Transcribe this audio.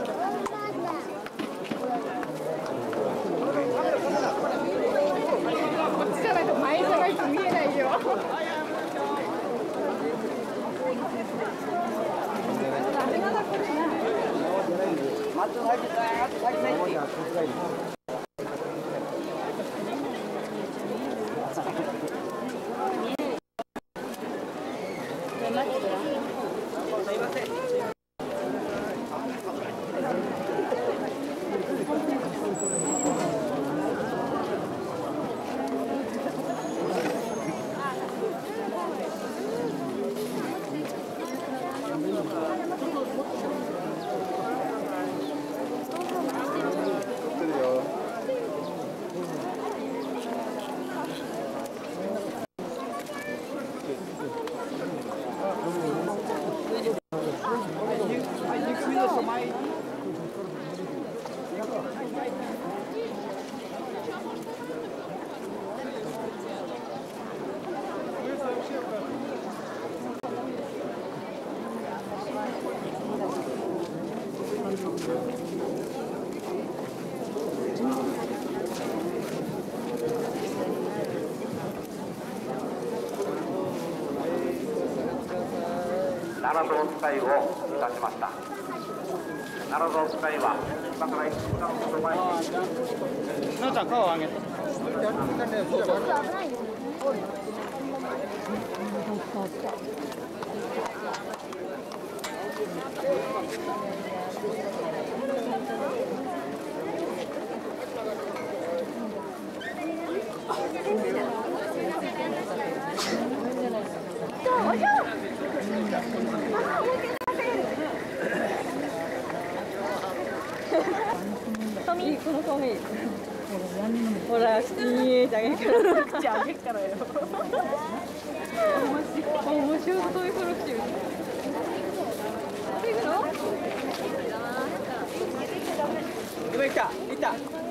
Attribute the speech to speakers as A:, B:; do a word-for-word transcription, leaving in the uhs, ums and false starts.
A: ちじゃないと前じゃないと見えないよ。
B: 奈良象使いをいたしました。奈良象使いは今からいちじかんほど前に
C: なおちゃん顔を上げて。
A: いい、この顔いい。ほら、口に入れてあげるから。口あげるからよ。面白い、そういう風口。行くの？
C: 今行った、行った。